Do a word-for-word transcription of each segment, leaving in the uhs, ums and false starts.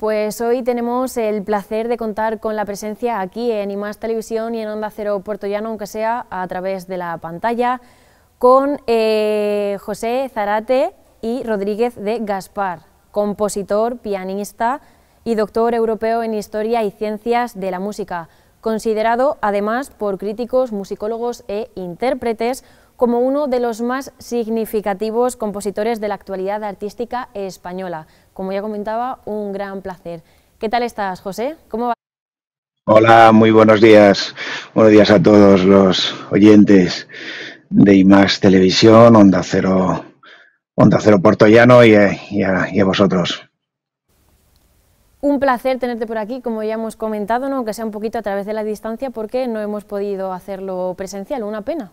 pues hoy tenemos el placer de contar con la presencia aquí en I Más Televisión y en Onda Cero Puertollano, aunque sea a través de la pantalla, con eh, José Zárate y Rodríguez de Gaspar, compositor, pianista y doctor europeo en Historia y Ciencias de la Música, considerado además por críticos, musicólogos e intérpretes como uno de los más significativos compositores de la actualidad artística española. Como ya comentaba, un gran placer. ¿Qué tal estás, José? ¿Cómo va? Hola, muy buenos días. Buenos días a todos los oyentes de I Más Televisión, Onda Cero, Onda Cero Puertollano y, y, a, y a vosotros. Un placer tenerte por aquí, como ya hemos comentado, ¿no? Aunque sea un poquito a través de la distancia, porque no hemos podido hacerlo presencial, una pena.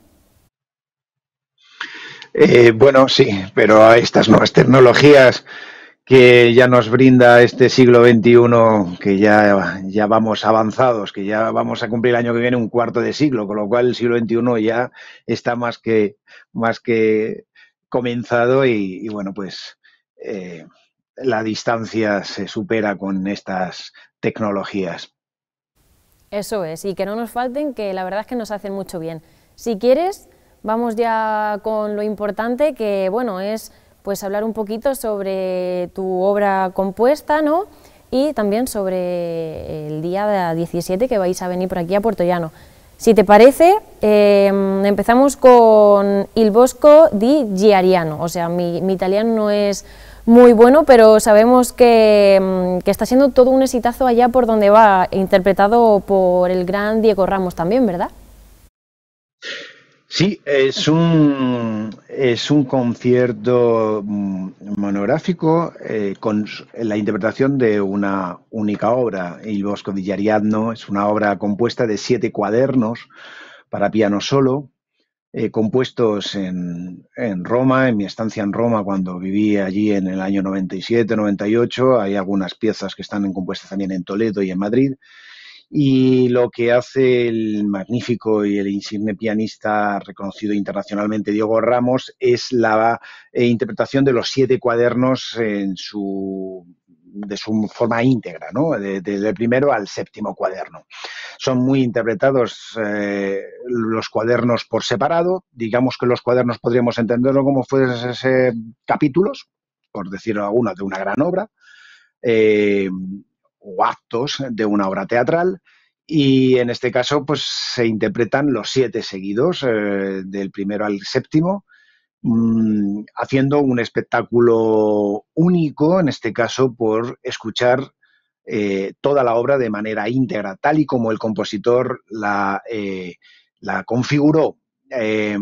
Eh, bueno, sí, pero a estas nuevas tecnologías que ya nos brinda este siglo veintiuno, que ya, ya vamos avanzados, que ya vamos a cumplir el año que viene un cuarto de siglo, con lo cual el siglo veintiuno ya está más que, más que comenzado y, y bueno, pues eh, la distancia se supera con estas tecnologías. Eso es, y que no nos falten, que la verdad es que nos hacen mucho bien. Si quieres, vamos ya con lo importante, que bueno, es pues hablar un poquito sobre tu obra compuesta, ¿no? Y también sobre el día diecisiete que vais a venir por aquí a Puertollano. Si te parece, eh, empezamos con Il Bosco di Giariano. O sea, mi, mi italiano no es muy bueno, pero sabemos que, que está siendo todo un exitazo allá por donde va, interpretado por el gran Diego Ramos también, ¿verdad? Sí, es un, es un concierto monográfico eh, con la interpretación de una única obra. Il Bosco di Ariadno es una obra compuesta de siete cuadernos para piano solo, eh, compuestos en, en Roma, en mi estancia en Roma cuando viví allí en el año noventa y siete, noventa y ocho. Hay algunas piezas que están compuestas también en Toledo y en Madrid. Y lo que hace el magnífico y el insigne pianista reconocido internacionalmente Diego Ramos es la eh, interpretación de los siete cuadernos en su, de su forma íntegra, ¿no? Desde de, el primero al séptimo cuaderno. Son muy interpretados eh, los cuadernos por separado. Digamos que los cuadernos podríamos entenderlo como fuesen capítulos, por decirlo alguna, de una gran obra. Eh, o actos de una obra teatral, y en este caso pues se interpretan los siete seguidos, eh, del primero al séptimo, mmm, haciendo un espectáculo único, en este caso por escuchar eh, toda la obra de manera íntegra, tal y como el compositor la, eh, la configuró. Eh,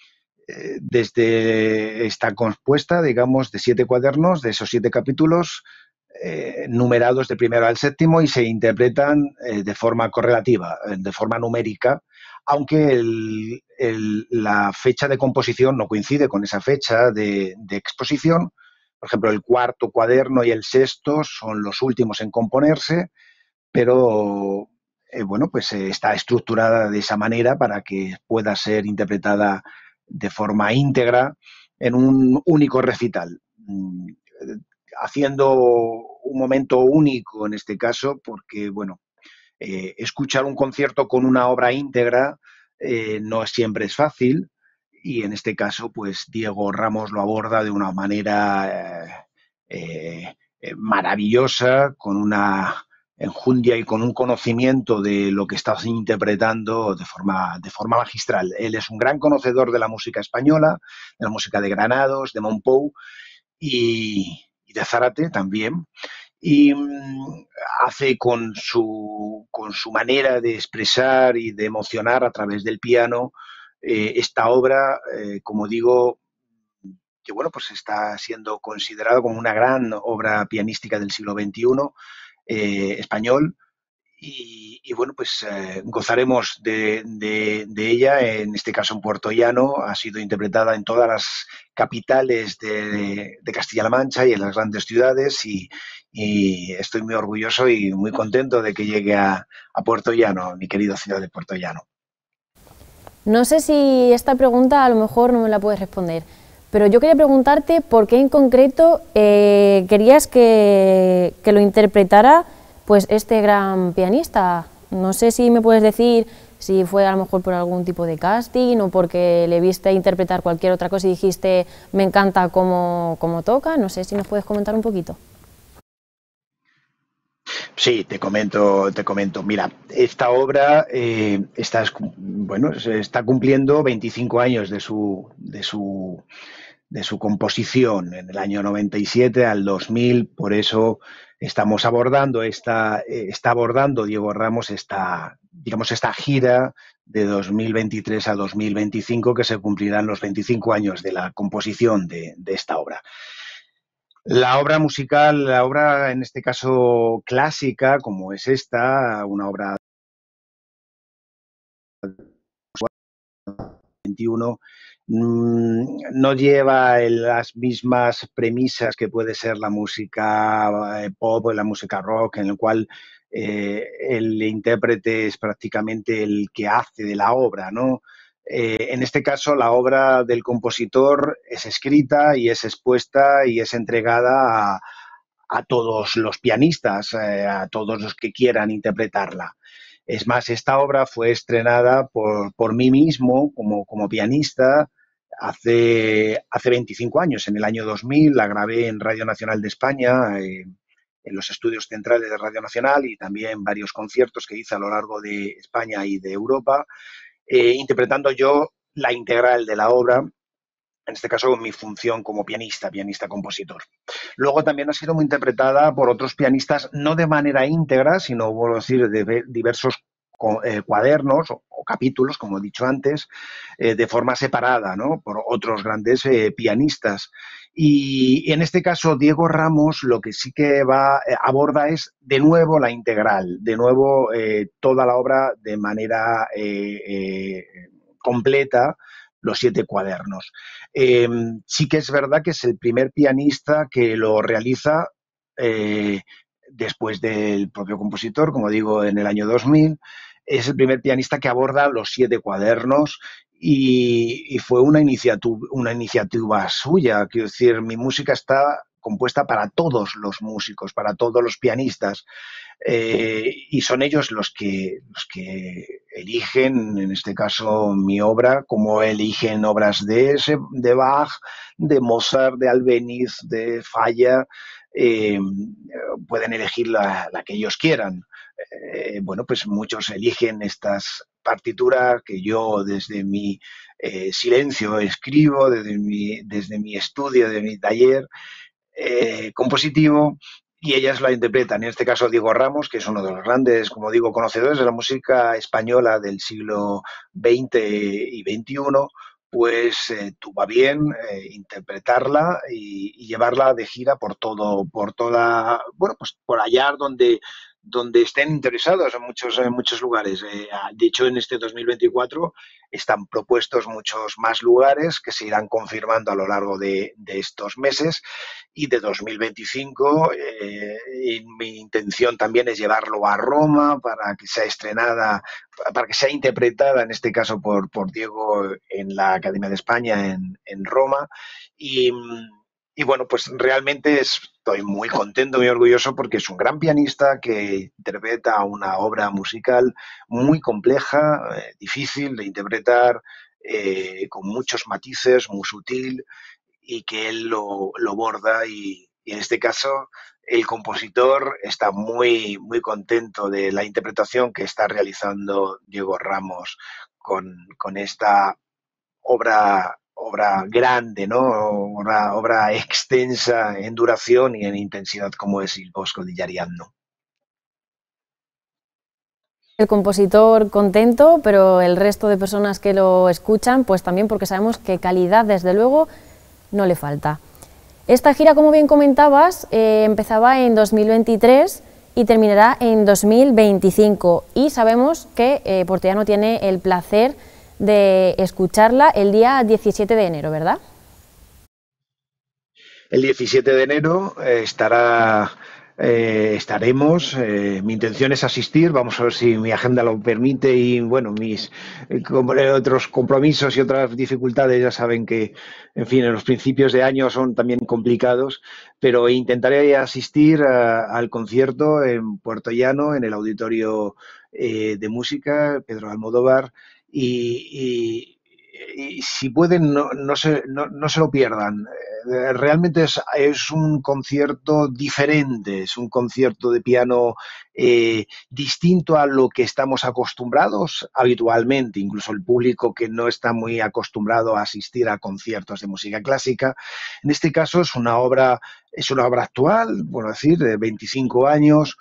desde esta compuesta, digamos, de siete cuadernos, de esos siete capítulos, Eh, numerados de primero al séptimo y se interpretan eh, de forma correlativa, de forma numérica, aunque el, el, la fecha de composición no coincide con esa fecha de, de exposición. Por ejemplo, el cuarto cuaderno y el sexto son los últimos en componerse, pero eh, bueno, pues eh, está estructurada de esa manera para que pueda ser interpretada de forma íntegra en un único recital, haciendo un momento único en este caso, porque, bueno, eh, escuchar un concierto con una obra íntegra eh, no siempre es fácil, y en este caso, pues Diego Ramos lo aborda de una manera eh, eh, maravillosa, con una enjundia y con un conocimiento de lo que está interpretando de forma, de forma magistral. Él es un gran conocedor de la música española, de la música de Granados, de Montpou, y, y de Zárate también, y mmm, hace con su, con su manera de expresar y de emocionar a través del piano eh, esta obra, eh, como digo, que bueno, pues está siendo considerado como una gran obra pianística del siglo veintiuno eh, español. Y, y, bueno, pues eh, gozaremos de, de, de ella, en este caso en Puertollano. Ha sido interpretada en todas las capitales de, de Castilla-La Mancha y en las grandes ciudades, y, y estoy muy orgulloso y muy contento de que llegue a, a Puertollano, mi querido ciudad de Puertollano. No sé si esta pregunta a lo mejor no me la puedes responder, pero yo quería preguntarte por qué en concreto eh, querías que, que lo interpretara pues este gran pianista. No sé si me puedes decir si fue a lo mejor por algún tipo de casting o porque le viste interpretar cualquier otra cosa y dijiste me encanta cómo, cómo toca. No sé si nos puedes comentar un poquito. Sí, te comento, te comento. Mira, esta obra eh, está, bueno, se está cumpliendo veinticinco años de su, de su, de su composición, en el año noventa y siete al dos mil, por eso estamos abordando esta, eh, está abordando Diego Ramos esta, digamos, esta gira de dos mil veintitrés a dos mil veinticinco, que se cumplirán los veinticinco años de la composición de, de esta obra. La obra musical, la obra en este caso clásica, como es esta, una obra veintiuno, no lleva las mismas premisas que puede ser la música pop o la música rock, en el cual eh, el intérprete es prácticamente el que hace de la obra, ¿no? Eh, en este caso, la obra del compositor es escrita y es expuesta y es entregada a, a todos los pianistas, eh, a todos los que quieran interpretarla. Es más, esta obra fue estrenada por, por mí mismo como, como pianista hace, hace veinticinco años, en el año dos mil. La grabé en Radio Nacional de España, eh, en los estudios centrales de Radio Nacional, y también varios conciertos que hice a lo largo de España y de Europa, eh, interpretando yo la integral de la obra, en este caso mi función como pianista, pianista-compositor. Luego también ha sido muy interpretada por otros pianistas, no de manera íntegra, sino, vuelvo a decir, de diversos eh, cuadernos o, o capítulos, como he dicho antes, eh, de forma separada, ¿no?, por otros grandes eh, pianistas. Y en este caso, Diego Ramos lo que sí que va, eh, aborda es de nuevo la integral, de nuevo eh, toda la obra de manera eh, eh, completa, los siete cuadernos. Eh, sí que es verdad que es el primer pianista que lo realiza eh, después del propio compositor, como digo, en el año dos mil. Es el primer pianista que aborda los siete cuadernos y, y fue una iniciativa, una iniciativa suya. Quiero decir, mi música está compuesta para todos los músicos, para todos los pianistas. Eh, y son ellos los que, los que eligen, en este caso, mi obra, como eligen obras de, de Bach, de Mozart, de Albéniz, de Falla. Eh, pueden elegir la, la que ellos quieran. Eh, bueno, pues muchos eligen estas partituras que yo desde mi eh, silencio escribo, desde mi, desde mi estudio, de mi taller eh, compositivo, y ellas la interpretan. En este caso, Diego Ramos, que es uno de los grandes, como digo, conocedores de la música española del siglo veinte y veintiuno, pues eh, tuvo a bien eh, interpretarla y, y llevarla de gira por todo, por toda, bueno, pues por allá donde donde estén interesados en muchos, en muchos lugares. Eh, de hecho, en este dos mil veinticuatro están propuestos muchos más lugares que se irán confirmando a lo largo de, de estos meses, y de dos mil veinticinco eh, y mi intención también es llevarlo a Roma para que sea estrenada, para que sea interpretada, en este caso por, por Diego, en la Academia de España en, en Roma. Y, y bueno, pues realmente estoy muy contento, muy orgulloso, porque es un gran pianista que interpreta una obra musical muy compleja, eh, difícil de interpretar, eh, con muchos matices, muy sutil, y que él lo, lo borda, y, y en este caso el compositor está muy, muy contento de la interpretación que está realizando Diego Ramos con, con esta obra, obra grande, ¿no? Obra, obra extensa en duración y en intensidad, como es Il Bosco di Ariadno. El compositor contento, pero el resto de personas que lo escuchan, pues también, porque sabemos que calidad, desde luego, no le falta. Esta gira, como bien comentabas, eh, empezaba en dos mil veintitrés y terminará en dos mil veinticinco, y sabemos que eh, Portellano tiene el placer de escucharla el día diecisiete de enero, ¿verdad? El diecisiete de enero eh, estará eh, estaremos. Eh, mi intención es asistir. Vamos a ver si mi agenda lo permite y, bueno, mis eh, com- eh, otros compromisos y otras dificultades, ya saben que, en fin, en los principios de año son también complicados, pero intentaré asistir a- al concierto en Puerto Llano, en el Auditorio eh, de Música Pedro Almodóvar, y, y- y si pueden, no, no se, no, no se lo pierdan. Eh, Realmente es, es un concierto diferente, es un concierto de piano eh, distinto a lo que estamos acostumbrados habitualmente, incluso el público que no está muy acostumbrado a asistir a conciertos de música clásica. En este caso es una obra, es una obra actual, bueno decir, de veinticinco años,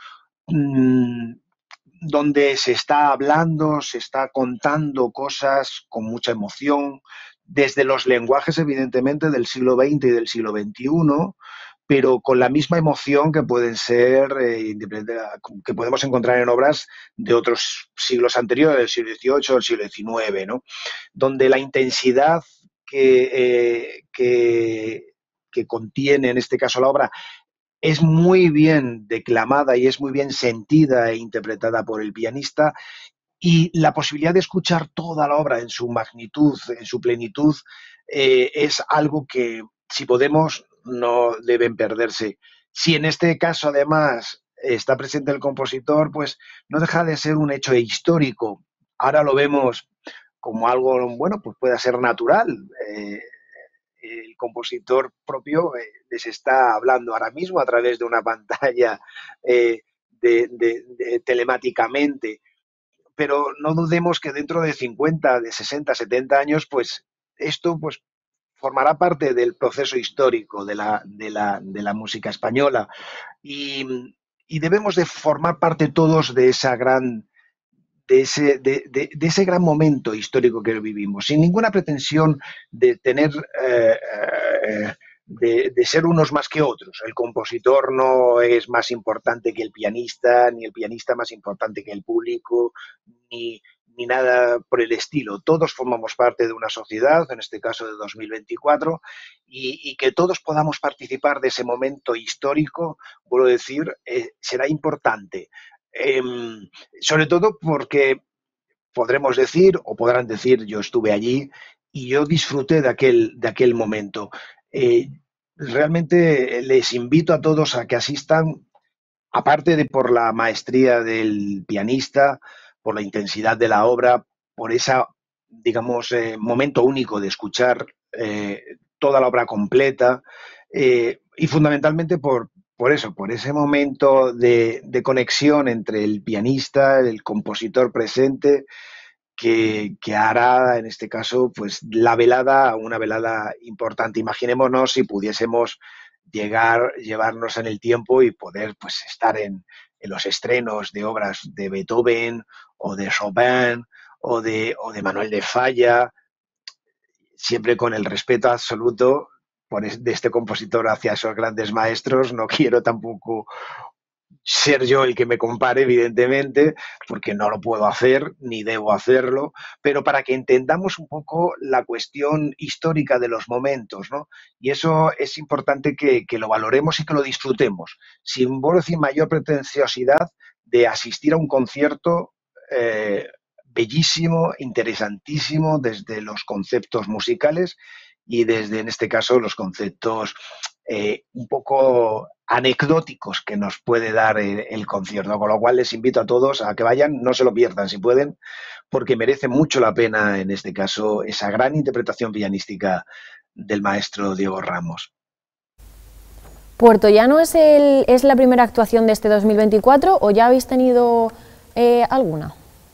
mmm, donde se está hablando, se está contando cosas con mucha emoción, desde los lenguajes, evidentemente, del siglo veinte y del siglo veintiuno, pero con la misma emoción que pueden ser, eh, que podemos encontrar en obras de otros siglos anteriores, del siglo dieciocho, del siglo diecinueve, ¿no? Donde la intensidad que, eh, que, que contiene, en este caso, la obra, es muy bien declamada y es muy bien sentida e interpretada por el pianista, y la posibilidad de escuchar toda la obra en su magnitud, en su plenitud, eh, es algo que, si podemos, no deben perderse. Si en este caso, además, está presente el compositor, pues no deja de ser un hecho histórico. Ahora lo vemos como algo, bueno, pues pueda ser natural. Eh, el compositor propio eh, les está hablando ahora mismo a través de una pantalla eh, de, de, de, telemáticamente, pero no dudemos que dentro de cincuenta, de sesenta, setenta años, pues esto pues formará parte del proceso histórico de la, de la, de la música española, y, y debemos de formar parte todos de esa gran de ese, de, de, de ese gran momento histórico que vivimos, sin ninguna pretensión de tener eh, eh, de, de, ser unos más que otros. El compositor no es más importante que el pianista, ni el pianista más importante que el público, ni, ni nada por el estilo. Todos formamos parte de una sociedad, en este caso de dos mil veinticuatro, y, y que todos podamos participar de ese momento histórico, vuelvo a decir, eh, será importante. Eh, sobre todo porque podremos decir, o podrán decir, yo estuve allí y yo disfruté de aquel, de aquel momento. Eh, realmente les invito a todos a que asistan, aparte de por la maestría del pianista, por la intensidad de la obra, por ese, digamos, eh, momento único de escuchar eh, toda la obra completa, eh, y fundamentalmente por, por eso, por ese momento de, de conexión entre el pianista, el compositor presente, que, que, hará, en este caso, pues la velada, una velada importante. Imaginémonos si pudiésemos llegar, llevarnos en el tiempo y poder pues estar en, en los estrenos de obras de Beethoven o de Chopin o de, o de Manuel de Falla, siempre con el respeto absoluto por es, de este compositor hacia esos grandes maestros. No quiero tampoco ser yo el que me compare, evidentemente, porque no lo puedo hacer ni debo hacerlo, pero para que entendamos un poco la cuestión histórica de los momentos, ¿no? Y eso es importante que, que lo valoremos y que lo disfrutemos, sin, por decir, mayor pretenciosidad de asistir a un concierto eh, bellísimo, interesantísimo, desde los conceptos musicales y desde, en este caso, los conceptos eh, un poco anecdóticos que nos puede dar el, el concierto, con lo cual les invito a todos a que vayan, no se lo pierdan si pueden, porque merece mucho la pena, en este caso, esa gran interpretación pianística del maestro Diego Ramos. ¿Puerto Llano es, el, es la primera actuación de este dos mil veinticuatro o ya habéis tenido eh, alguna?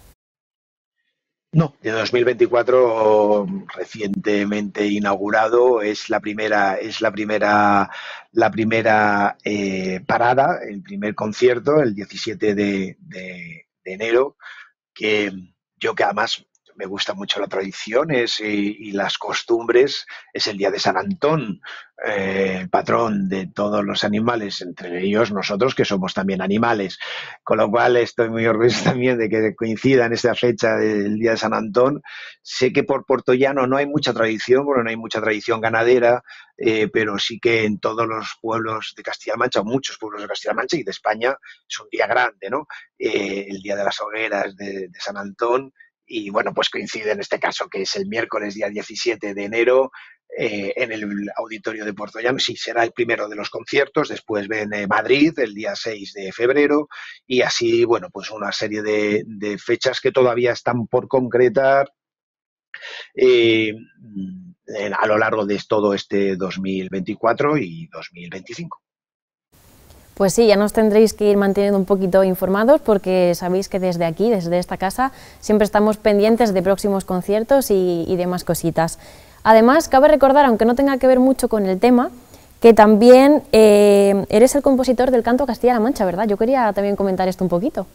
No, de dos mil veinticuatro, recientemente inaugurado, es la primera, es la primera, la primera eh, parada, el primer concierto, el diecisiete de, de, de enero, que yo que además me gusta mucho la tradición es, y, y las costumbres, es el día de San Antón, eh, el patrón de todos los animales, entre ellos nosotros que somos también animales, con lo cual estoy muy orgulloso también de que coincida en esta fecha del día de San Antón. Sé que por Puertollano no hay mucha tradición, bueno, no hay mucha tradición ganadera, eh, pero sí que en todos los pueblos de Castilla-La Mancha, o muchos pueblos de Castilla-La Mancha y de España, es un día grande, ¿no? Eh, el día de las hogueras de, de San Antón, y bueno, pues coincide en este caso que es el miércoles día diecisiete de enero, eh, en el auditorio de Puertollano. Sí, será el primero de los conciertos, después viene Madrid el día seis de febrero y así, bueno, pues una serie de, de fechas que todavía están por concretar eh, a lo largo de todo este dos mil veinticuatro y dos mil veinticinco. Pues sí, ya nos tendréis que ir manteniendo un poquito informados porque sabéis que desde aquí, desde esta casa, siempre estamos pendientes de próximos conciertos y, y demás cositas. Además, cabe recordar, aunque no tenga que ver mucho con el tema, que también eh, eres el compositor del canto Castilla-La Mancha, ¿verdad? Yo quería también comentar esto un poquito.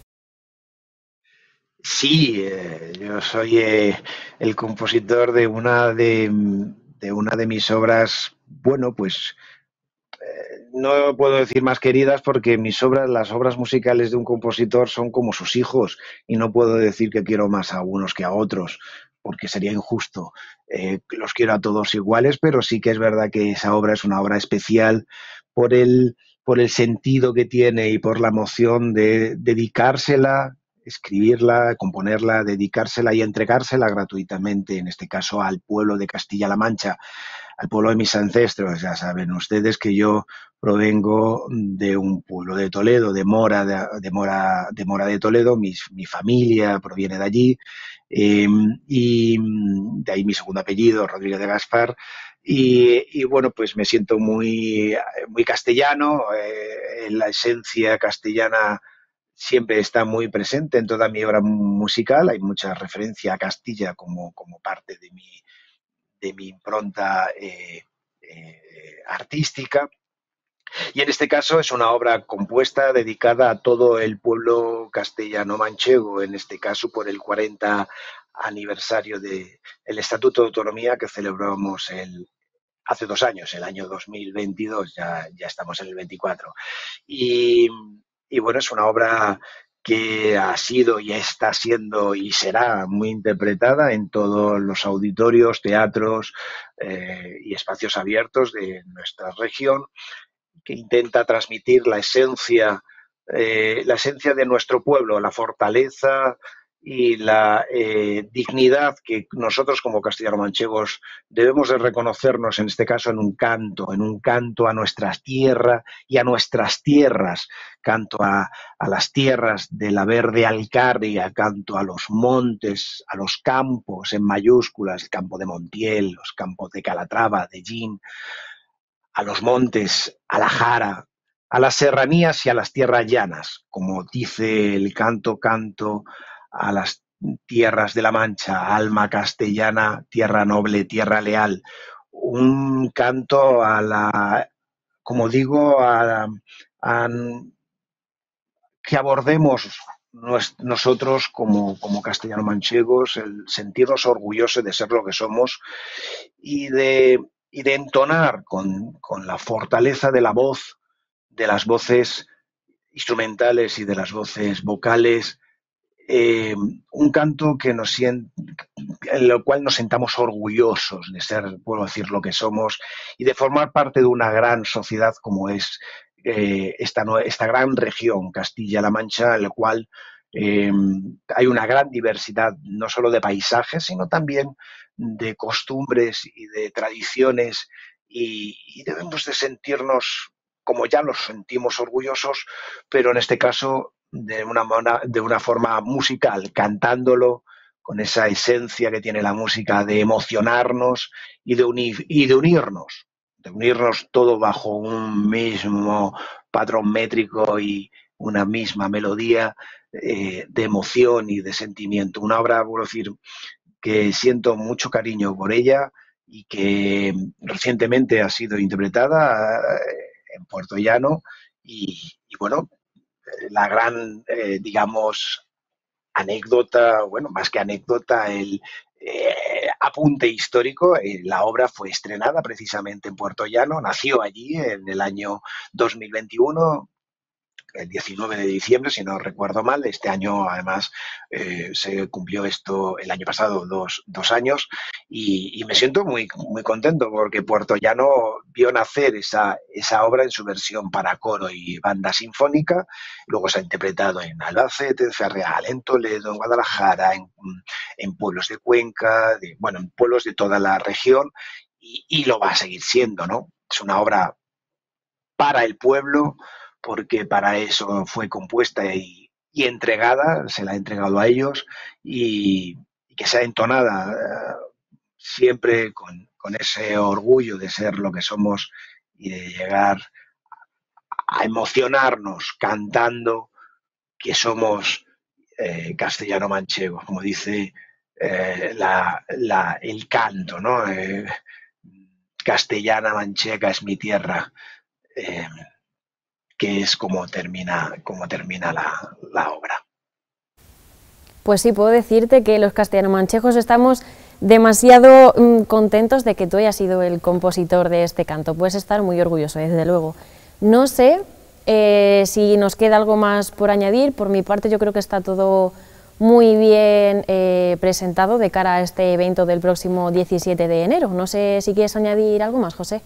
Sí, eh, yo soy eh, el compositor de una de, de una de mis obras, bueno, pues no puedo decir más queridas porque mis obras, las obras musicales de un compositor son como sus hijos y no puedo decir que quiero más a unos que a otros porque sería injusto. Eh, los quiero a todos iguales, pero sí que es verdad que esa obra es una obra especial por el, por el sentido que tiene y por la emoción de dedicársela, escribirla, componerla, dedicársela y entregársela gratuitamente, en este caso al pueblo de Castilla-La Mancha, al pueblo de mis ancestros. Ya saben ustedes que yo provengo de un pueblo de Toledo, de Mora de, de Mora, de Mora de Toledo, mi, mi familia proviene de allí, eh, y de ahí mi segundo apellido, Rodríguez de Gaspar, y, y bueno, pues me siento muy, muy castellano, eh, la esencia castellana siempre está muy presente en toda mi obra musical, hay mucha referencia a Castilla como, como parte de mi, de mi impronta eh, eh, artística. Y en este caso es una obra compuesta dedicada a todo el pueblo castellano-manchego, en este caso por el cuarenta aniversario del Estatuto de Autonomía que celebramos el, hace dos años, el año dos mil veintidós, ya, ya estamos en el veinticuatro. Y, y bueno, es una obra que ha sido y está siendo y será muy interpretada en todos los auditorios, teatros eh, y espacios abiertos de nuestra región, que intenta transmitir la esencia, eh, la esencia de nuestro pueblo, la fortaleza y la eh, dignidad que nosotros como castellano-manchegos debemos de reconocernos, en este caso en un canto, en un canto a nuestra tierra y a nuestras tierras, canto a, a las tierras de la verde Alcarria, canto a los montes, a los campos en mayúsculas, el campo de Montiel, los campos de Calatrava, de Gin, a los montes, a la jara, a las serranías y a las tierras llanas, como dice el canto, canto a las tierras de la Mancha, alma castellana, tierra noble, tierra leal. Un canto a la, como digo, a, a que abordemos nosotros como, como castellano-manchegos, el sentirnos orgullosos de ser lo que somos y de, y de entonar con, con la fortaleza de la voz, de las voces instrumentales y de las voces vocales, eh, un canto que nos sient, en lo cual nos sentamos orgullosos de ser, puedo decir, lo que somos y de formar parte de una gran sociedad como es eh, esta, esta gran región, Castilla-La Mancha, en la cual eh, hay una gran diversidad, no solo de paisajes, sino también de costumbres y de tradiciones, y, y debemos de sentirnos como ya los sentimos orgullosos, pero en este caso de una, de una forma musical, cantándolo con esa esencia que tiene la música de emocionarnos y de, unir, y de unirnos, de unirnos todo bajo un mismo patrón métrico y una misma melodía eh, de emoción y de sentimiento. Una obra, por decir, que siento mucho cariño por ella y que recientemente ha sido interpretada en Puerto Llano y, y bueno, la gran, eh, digamos, anécdota, bueno, más que anécdota, el eh, apunte histórico. Eh, la obra fue estrenada precisamente en Puerto Llano, nació allí en el año dos mil veintiuno, el diecinueve de diciembre, si no recuerdo mal. Este año, además, eh, se cumplió esto el año pasado, dos, dos años, y, y, me siento muy, muy contento porque Puerto Llano vio nacer esa, esa obra en su versión para coro y banda sinfónica. Luego se ha interpretado en Albacete, en Ferreal, en Toledo, en Guadalajara, en, en pueblos de Cuenca, de, bueno, en pueblos de toda la región, y, y lo va a seguir siendo, ¿no? Es una obra para el pueblo, porque para eso fue compuesta y, y entregada, se la ha entregado a ellos, y, y que sea entonada eh, siempre con, con ese orgullo de ser lo que somos y de llegar a emocionarnos cantando que somos eh, castellano-manchegos, como dice eh, la, la, el canto, ¿no? Eh, castellana manchega es mi tierra. Eh, que es como termina, como termina la, la obra. Pues sí, puedo decirte que los castellano-manchegos estamos demasiado mmm, contentos de que tú hayas sido el compositor de este canto. Puedes estar muy orgulloso, desde luego. No sé eh, si nos queda algo más por añadir. Por mi parte, yo creo que está todo muy bien eh, presentado de cara a este evento del próximo diecisiete de enero. No sé si quieres añadir algo más, José.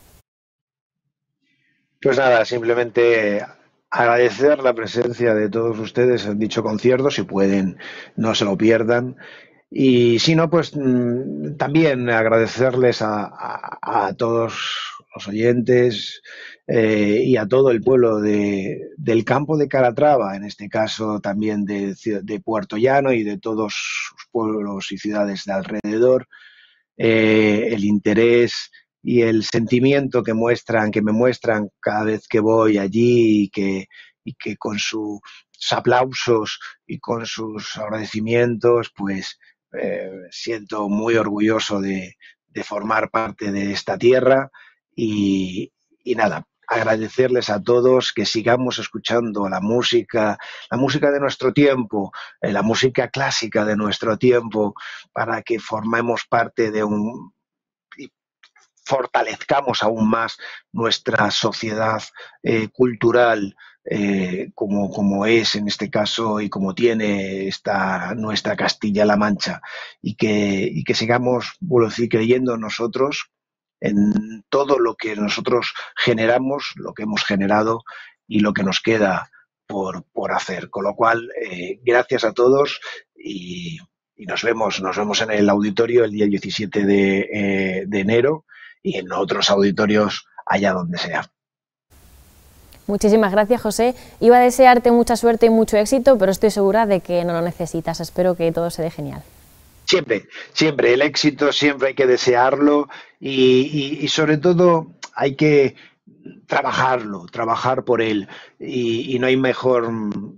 Pues nada, simplemente agradecer la presencia de todos ustedes en dicho concierto. Si pueden, no se lo pierdan. Y si no, pues mmm, también agradecerles a, a, a todos los oyentes eh, y a todo el pueblo de, del campo de Calatrava, en este caso también de, de Puerto Llano y de todos sus pueblos y ciudades de alrededor, eh, el interés y el sentimiento que muestran, que me muestran cada vez que voy allí, y que, y que con sus aplausos y con sus agradecimientos, pues eh, siento muy orgulloso de, de formar parte de esta tierra. Y, y nada, agradecerles a todos, que sigamos escuchando la música, la música de nuestro tiempo, eh, la música clásica de nuestro tiempo, para que formemos parte de un y fortalezcamos aún más nuestra sociedad eh, cultural, eh, como, como es en este caso y como tiene esta nuestra Castilla-La Mancha, y que, y que sigamos, bueno, decir, creyendo nosotros en todo lo que nosotros generamos, lo que hemos generado y lo que nos queda por, por hacer. Con lo cual, eh, gracias a todos, y, y nos vemos, nos vemos en el auditorio el día diecisiete de, eh, de enero, y en otros auditorios allá donde sea. Muchísimas gracias, José. Iba a desearte mucha suerte y mucho éxito, pero estoy segura de que no lo necesitas. Espero que todo se dé genial. Siempre, siempre, el éxito siempre hay que desearlo, y, y, y sobre todo hay que trabajarlo, trabajar por él, y, y no hay mejor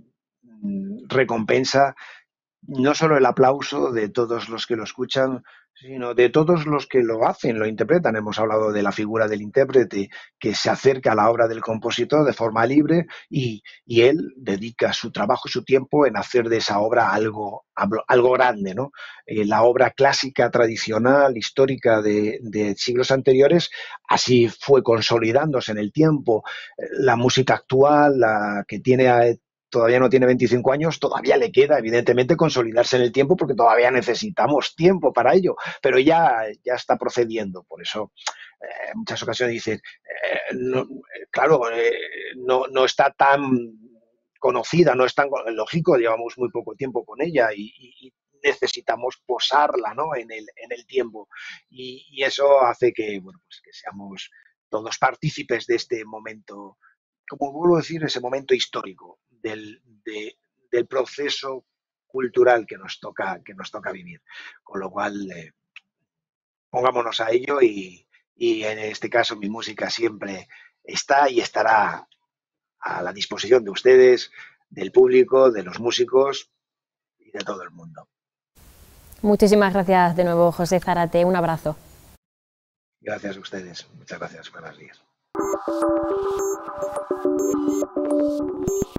recompensa, no solo el aplauso de todos los que lo escuchan, sino de todos los que lo hacen, lo interpretan. Hemos hablado de la figura del intérprete, que se acerca a la obra del compositor de forma libre, y, y él dedica su trabajo y su tiempo en hacer de esa obra algo, algo grande, ¿no? Eh, la obra clásica, tradicional, histórica de, de siglos anteriores, así fue consolidándose en el tiempo. La música actual, la que tiene a, todavía no tiene veinticinco años, todavía le queda, evidentemente, consolidarse en el tiempo, porque todavía necesitamos tiempo para ello, pero ya, ya está procediendo. Por eso, eh, en muchas ocasiones dicen, eh, no, claro, eh, no, no está tan conocida, no es tan lógico, llevamos muy poco tiempo con ella, y, y, y necesitamos posarla, ¿no?, en, el, en el tiempo, y, y eso hace que, bueno, pues que seamos todos partícipes de este momento, como vuelvo a decir, ese momento histórico del, de, del proceso cultural que nos toca, que nos toca vivir. Con lo cual, eh, pongámonos a ello, y, y en este caso mi música siempre está y estará a la disposición de ustedes, del público, de los músicos y de todo el mundo. Muchísimas gracias de nuevo, José Zárate. Un abrazo. Gracias a ustedes. Muchas gracias. Buenos días.